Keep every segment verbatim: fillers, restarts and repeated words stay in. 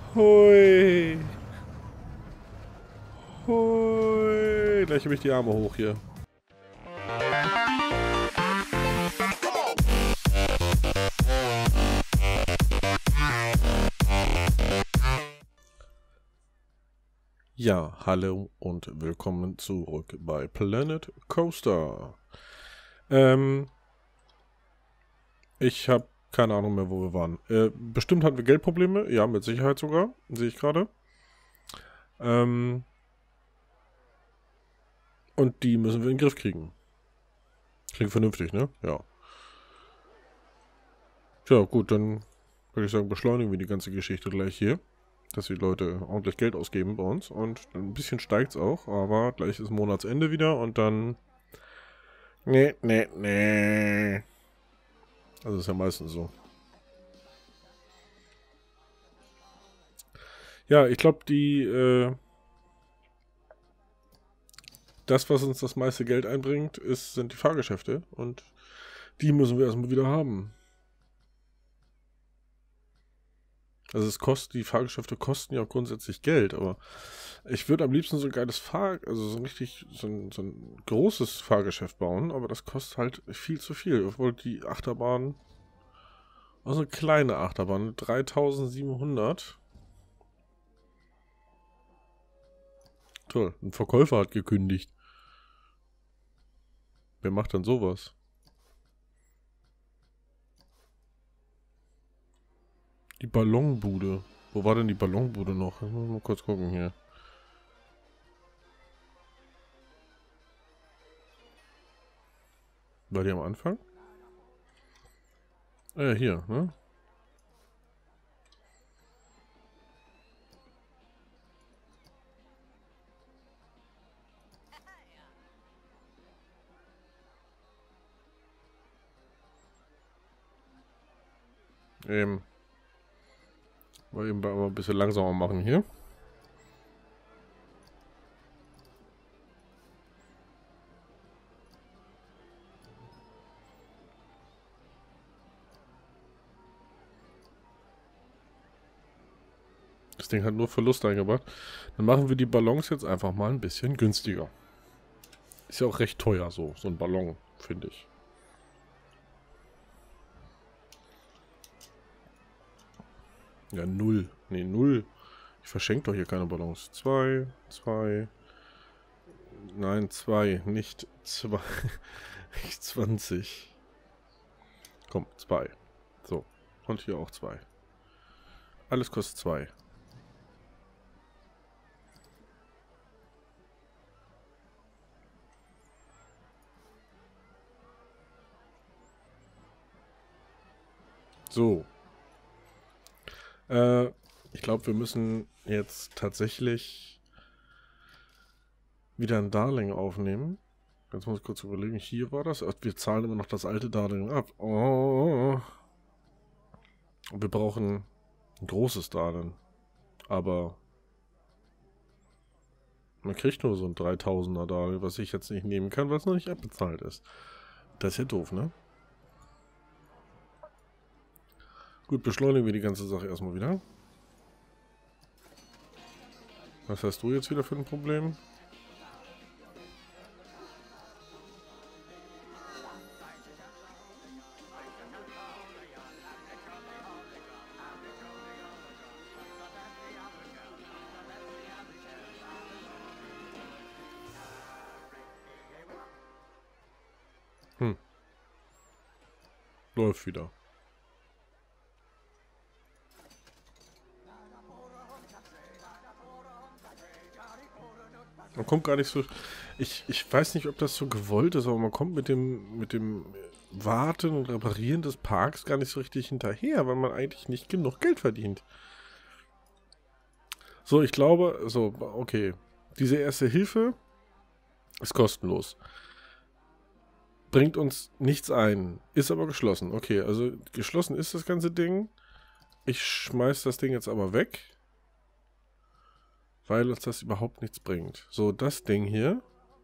Hui. Hui. Gleich habe ich die Arme hoch hier. Ja, hallo und willkommen zurück bei Planet Coaster. Ähm, ich habe keine Ahnung mehr, wo wir waren. Äh, bestimmt hatten wir Geldprobleme. Ja, mit Sicherheit sogar. Sehe ich gerade. Ähm, und die müssen wir in den Griff kriegen. Klingt vernünftig, ne? Ja. Tja, gut, dann würde ich sagen, beschleunigen wir die ganze Geschichte gleich hier. Dass die Leute ordentlich Geld ausgeben bei uns. Und ein bisschen steigt es auch, aber gleich ist Monatsende wieder und dann... Nee, nee, nee. Also ist ja meistens so. Ja, ich glaube, die, äh, das, was uns das meiste Geld einbringt, ist, sind die Fahrgeschäfte. Und die müssen wir erstmal wieder haben. Also es kostet, die Fahrgeschäfte kosten ja auch grundsätzlich Geld, aber ich würde am liebsten so ein geiles Fahr, also so ein richtig, so ein, so ein großes Fahrgeschäft bauen, aber das kostet halt viel zu viel. Obwohl die Achterbahn, also eine kleine Achterbahn, dreitausendsiebenhundert. Toll, ein Verkäufer hat gekündigt. Wer macht dann sowas? Die Ballonbude. Wo war denn die Ballonbude noch? Ich muss mal kurz gucken hier. War die am Anfang? Äh, hier, ne? Ähm. Mal eben mal ein bisschen langsamer machen hier. Das Ding hat nur Verlust eingebracht. Dann machen wir die Ballons jetzt einfach mal ein bisschen günstiger. Ist ja auch recht teuer so, so ein Ballon, finde ich. Ja, null. Nee, null. Ich verschenke doch hier keine Ballons. Zwei, zwei. Nein, zwei, nicht zwei. Nicht zwanzig. Komm, zwei. So. Und hier auch zwei. Alles kostet zwei. So. Äh, ich glaube, wir müssen jetzt tatsächlich wieder ein Darlehen aufnehmen. Jetzt muss ich kurz überlegen. Hier war das. Wir zahlen immer noch das alte Darlehen ab. Oh. Und wir brauchen ein großes Darlehen. Aber man kriegt nur so ein dreitausender Darlehen, was ich jetzt nicht nehmen kann, weil es noch nicht abbezahlt ist. Das ist ja doof, ne? Gut, beschleunigen wir die ganze Sache erstmal wieder. Was hast du jetzt wieder für ein Problem? Hm. Läuft wieder. Man kommt gar nicht so... Ich, ich weiß nicht, ob das so gewollt ist, aber man kommt mit dem, mit dem Warten und Reparieren des Parks gar nicht so richtig hinterher, weil man eigentlich nicht genug Geld verdient. So, ich glaube... So, okay. Diese erste Hilfe ist kostenlos. Bringt uns nichts ein. Ist aber geschlossen. Okay, also geschlossen ist das ganze Ding. Ich schmeiß das Ding jetzt aber weg. Weil uns das überhaupt nichts bringt. So, das Ding hier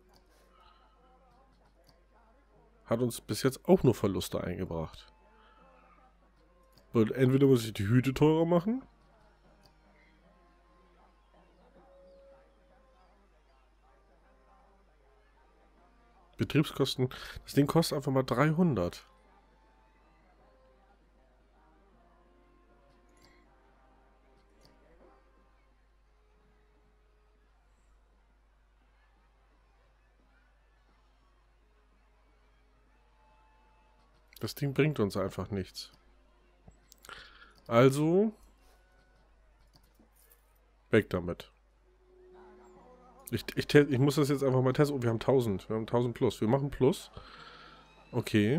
hat uns bis jetzt auch nur Verluste eingebracht. Und entweder muss ich die Hüte teurer machen. Betriebskosten. Das Ding kostet einfach mal dreihundert. Das Ding bringt uns einfach nichts. Also, weg damit. Ich, ich, ich muss das jetzt einfach mal testen. Oh, wir haben tausend. Wir haben tausend plus. Wir machen plus. Okay.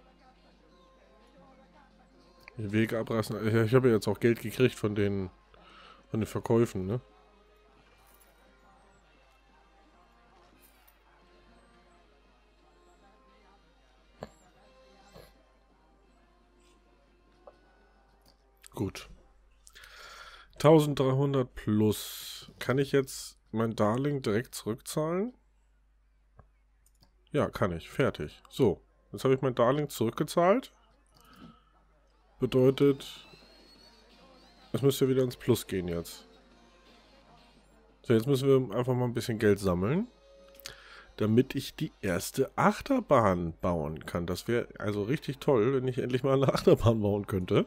Die Wege abreißen. Ich habe ja jetzt auch Geld gekriegt von den, von den Verkäufen, ne? Gut. eintausenddreihundert plus. Kann ich jetzt mein Darlehen direkt zurückzahlen? Ja, kann ich. Fertig. So. Jetzt habe ich mein Darlehen zurückgezahlt. Bedeutet, es müsste wieder ins Plus gehen jetzt. So, jetzt müssen wir einfach mal ein bisschen Geld sammeln, damit ich die erste Achterbahn bauen kann. Das wäre also richtig toll, wenn ich endlich mal eine Achterbahn bauen könnte.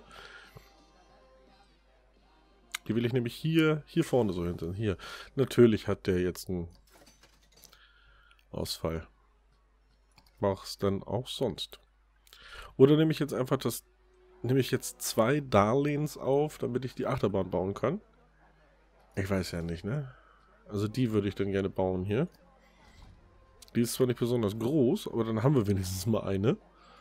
Die will ich nämlich hier, hier vorne so hinten. Hier. Natürlich hat der jetzt einen Ausfall. Mach's dann auch sonst. Oder nehme ich jetzt einfach das, nehme ich jetzt zwei Darlehens auf, damit ich die Achterbahn bauen kann? Ich weiß ja nicht, ne? Also die würde ich dann gerne bauen hier. Die ist zwar nicht besonders groß, aber dann haben wir wenigstens mal eine.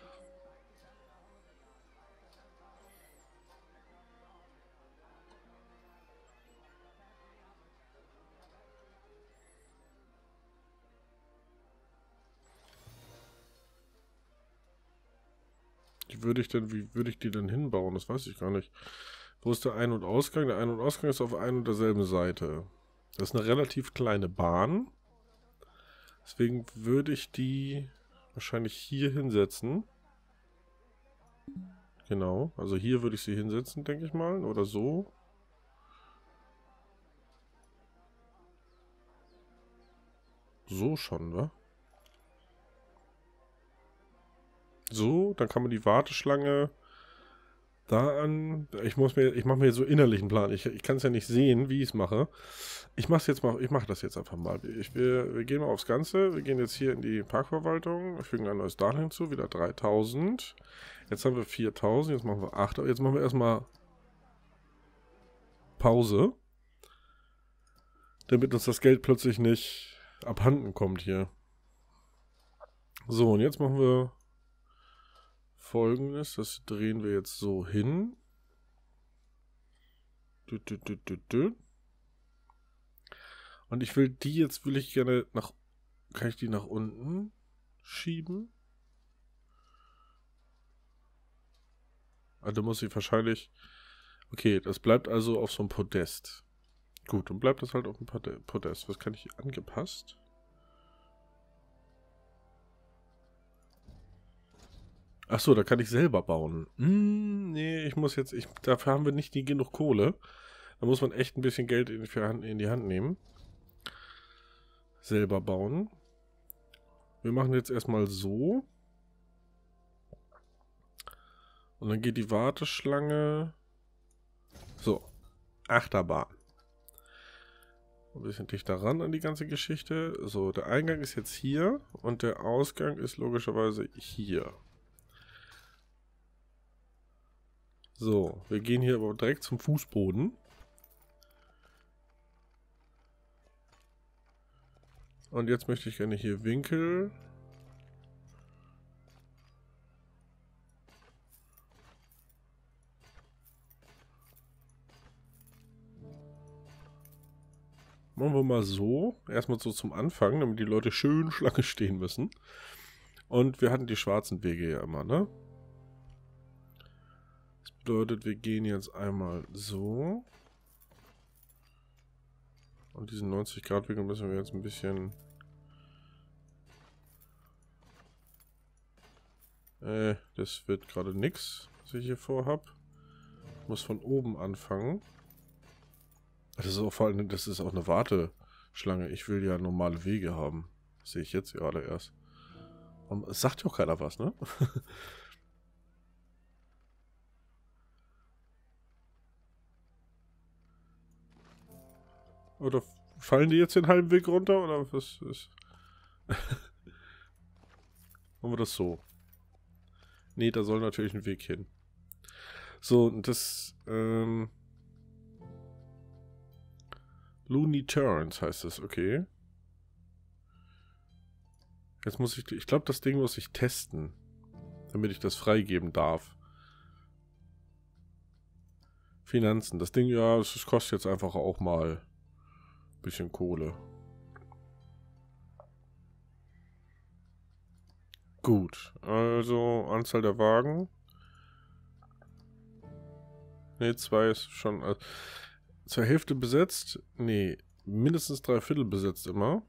Die würde ich dann, wie würde ich die denn hinbauen? Das weiß ich gar nicht. Wo ist der Ein- und Ausgang? Der Ein- und Ausgang ist auf ein und derselben Seite. Das ist eine relativ kleine Bahn. Deswegen würde ich die wahrscheinlich hier hinsetzen. Genau, also hier würde ich sie hinsetzen, denke ich mal. Oder so. So schon, wa? So, dann kann man die Warteschlange da an. Ich muss mir, ich mache mir so innerlichen Plan. Ich, ich kann es ja nicht sehen, wie ich es mache. Ich mache jetzt mal, ich mache das jetzt einfach mal. Ich, wir, wir gehen mal aufs Ganze. Wir gehen jetzt hier in die Parkverwaltung. Wir fügen ein neues Darlehen hinzu, wieder dreitausend. Jetzt haben wir viertausend, jetzt machen wir achttausend. Jetzt machen wir erstmal Pause. Damit uns das Geld plötzlich nicht abhanden kommt hier. So, und jetzt machen wir Folgendes. Das drehen wir jetzt so hin. Dü, dü, dü, dü, dü. Und ich will die jetzt, will ich gerne nach, kann ich die nach unten schieben? Also muss ich wahrscheinlich, okay, das bleibt also auf so einem Podest. Gut, dann bleibt das halt auf dem Podest. Was kann ich hier angepasst? Achso, da kann ich selber bauen. Hm, nee, ich muss jetzt, ich, dafür haben wir nicht die genug Kohle. Da muss man echt ein bisschen Geld in die Hand, in die Hand nehmen. Selber bauen. Wir machen jetzt erstmal so. Und dann geht die Warteschlange. So. Achterbahn. Ein bisschen dichter ran an die ganze Geschichte. So, der Eingang ist jetzt hier. Und der Ausgang ist logischerweise hier. So, wir gehen hier aber direkt zum Fußboden. Und jetzt möchte ich gerne hier Winkel. Machen wir mal so. Erstmal so zum Anfang, damit die Leute schön Schlange stehen müssen. Und wir hatten die schwarzen Wege ja immer, ne? Das bedeutet, wir gehen jetzt einmal so. Und diesen neunzig Grad Winkel müssen wir jetzt ein bisschen... Äh, das wird gerade nix, was ich hier vorhab. Ich muss von oben anfangen. Das ist auch vor allem, das ist auch eine Warteschlange. Ich will ja normale Wege haben. Das sehe ich jetzt gerade erst. Es sagt ja auch keiner was, ne? Oder fallen die jetzt den halben Weg runter? Oder was ist... Machen wir das so. Nee, da soll natürlich ein Weg hin. So, und das, ähm... Looney Turns heißt es, okay. Jetzt muss ich, ich glaube, das Ding muss ich testen, damit ich das freigeben darf. Finanzen, das Ding, ja, das kostet jetzt einfach auch mal ein bisschen Kohle. Gut, also Anzahl der Wagen. Ne, zwei ist schon äh, zur Hälfte besetzt. Ne, mindestens drei Viertel besetzt immer.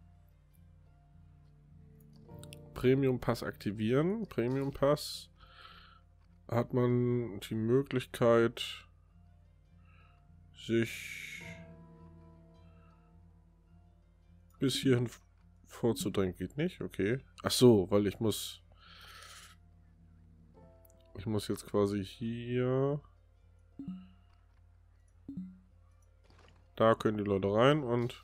Premium Pass aktivieren. Premium Pass hat man die Möglichkeit, sich bis hierhin vorzudrängen. Geht nicht? Okay. Ach so, weil ich muss... Ich muss jetzt quasi hier... Da können die Leute rein und...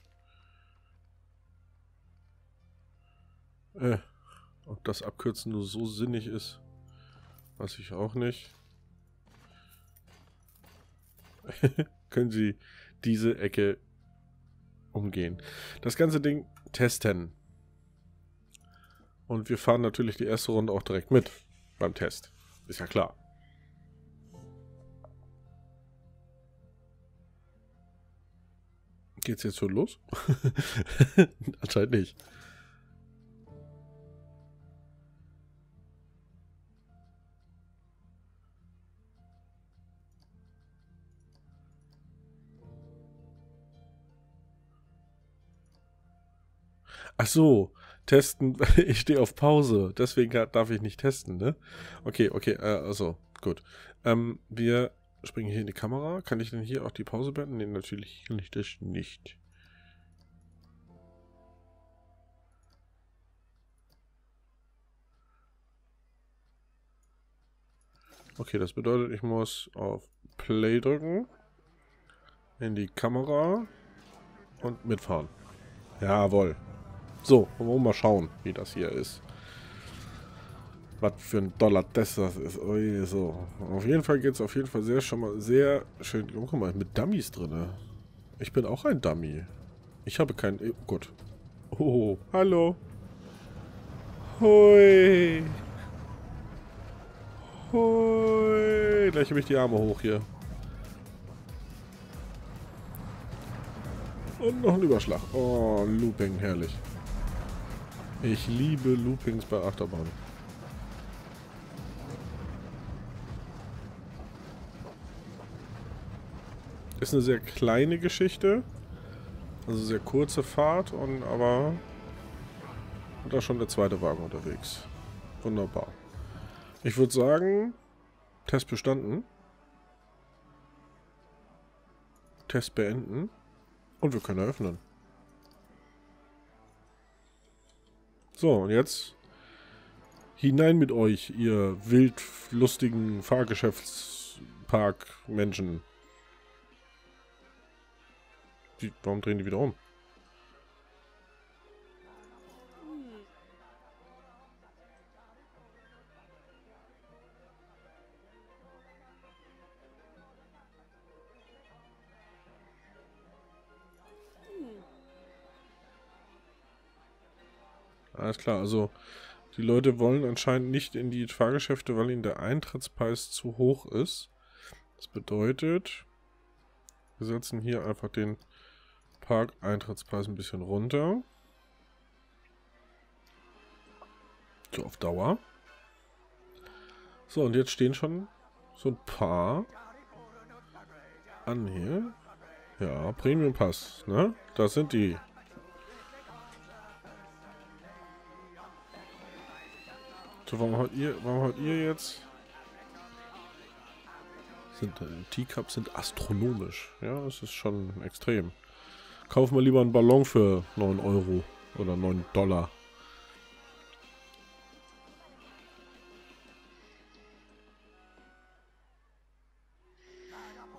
Äh, ob das Abkürzen nur so sinnig ist, weiß ich auch nicht. Können Sie diese Ecke umgehen. Das ganze Ding testen. Und wir fahren natürlich die erste Runde auch direkt mit beim Test. Ist ja klar. Geht's jetzt schon los? Anscheinend nicht. Ach so, testen. Ich stehe auf Pause. Deswegen darf ich nicht testen, ne? Okay, okay, äh, also, gut. Ähm, wir springen hier in die Kamera. Kann ich denn hier auch die Pause beenden? Nee, natürlich kann ich das nicht. Okay, das bedeutet, ich muss auf Play drücken, in die Kamera und mitfahren. Jawohl. So, wollen wir mal schauen, wie das hier ist. Was für ein Dollar das ist. Ui, so. Auf jeden Fall geht es auf jeden Fall sehr schon mal sehr schön. Oh, guck mal, mit Dummies drin. Ich bin auch ein Dummy. Ich habe keinen... Oh Gott. Oh, hallo. Hui. Hui. Gleich habe ich die Arme hoch hier. Und noch ein Überschlag. Oh, Looping, herrlich. Ich liebe Loopings bei Achterbahn. Ist eine sehr kleine Geschichte. Also sehr kurze Fahrt, und aber da schon der zweite Wagen unterwegs. Wunderbar. Ich würde sagen, Test bestanden. Test beenden. Und wir können eröffnen. So, und jetzt hinein mit euch, ihr wild lustigen Fahrgeschäftspark-Menschen. Die, warum drehen die wieder um? Alles klar, also die Leute wollen anscheinend nicht in die Fahrgeschäfte, weil ihnen der Eintrittspreis zu hoch ist. Das bedeutet, wir setzen hier einfach den Park-Eintrittspreis ein bisschen runter. So auf Dauer. So, und jetzt stehen schon so ein paar an hier. Ja, Premium Pass, ne? Das sind die. So, warum habt ihr, warum habt ihr jetzt... Sind, die Teacups sind astronomisch. Ja, das ist schon extrem. Kauf mal lieber einen Ballon für neun Euro oder neun Dollar.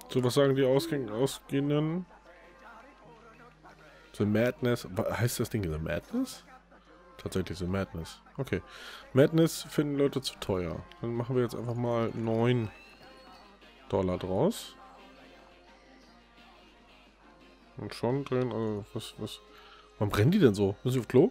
So, was sagen die Ausgänge, Ausgehenden? The Madness. Heißt das Ding The Madness? Tatsächlich The Madness. Okay. Madness finden Leute zu teuer. Dann machen wir jetzt einfach mal neun Dollar draus. Und schon drin, also was, was. Warum brennen die denn so? Müssen sie auf Klo?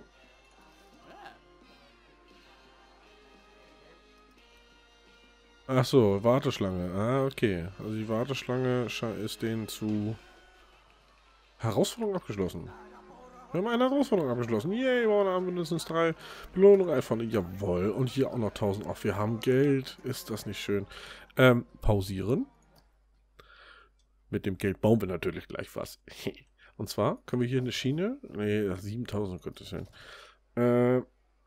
Ach so, Warteschlange. Ah, okay. Also die Warteschlange ist denen zu... Herausforderung abgeschlossen. Wir haben eine Herausforderung abgeschlossen. Yay, wir haben mindestens drei Belohnungen einfach. Jawohl. Und hier auch noch tausend. Ach, wir haben Geld. Ist das nicht schön? Ähm, pausieren. Mit dem Geld bauen wir natürlich gleich was. Und zwar können wir hier eine Schiene... Nee, siebentausend, Gottes Willen. Äh,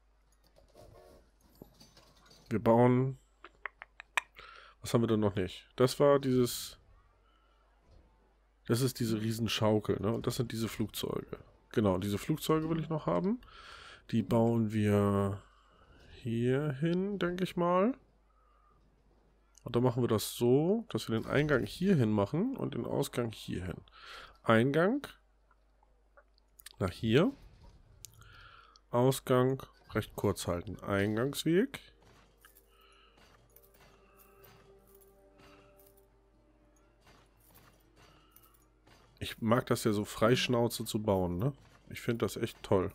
wir bauen... Was haben wir denn noch nicht? Das war dieses... Das ist diese Riesenschaukel, ne? Und das sind diese Flugzeuge. Genau, diese Flugzeuge will ich noch haben. Die bauen wir hier hin, denke ich mal. Und dann machen wir das so, dass wir den Eingang hier hin machen und den Ausgang hier hin. Eingang nach hier. Ausgang recht kurz halten. Eingangsweg. Ich mag das ja so freischnauze zu bauen, ne? Ich finde das echt toll.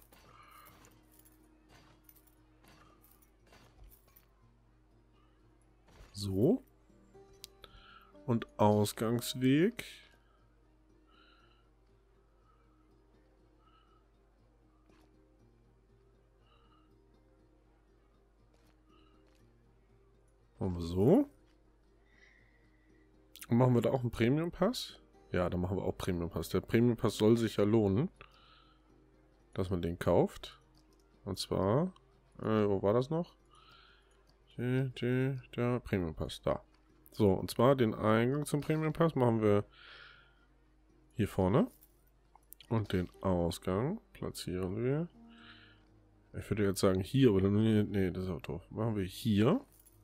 So. Und Ausgangsweg. Machen wir so. Und machen wir da auch einen Premium-Pass? Ja, da machen wir auch Premium-Pass. Der Premium-Pass soll sich ja lohnen, dass man den kauft. Und zwar, äh, wo war das noch? Der Premium-Pass, da. So, und zwar den Eingang zum Premium-Pass machen wir hier vorne. Und den Ausgang platzieren wir. Ich würde jetzt sagen hier, aber dann, nee, nee, das ist auch doof. Machen wir hier.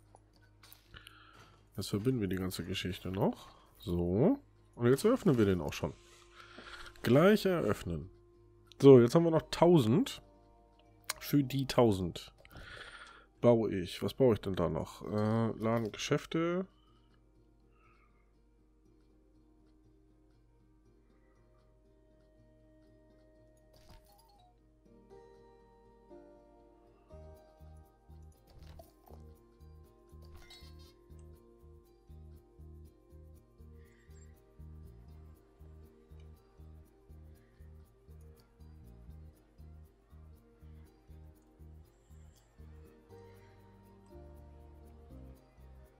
Jetzt verbinden wir die ganze Geschichte noch. So. Und jetzt eröffnen wir den auch schon. Gleich eröffnen. So, jetzt haben wir noch tausend. Für die tausend baue ich. Was baue ich denn da noch? Äh, Laden, Geschäfte.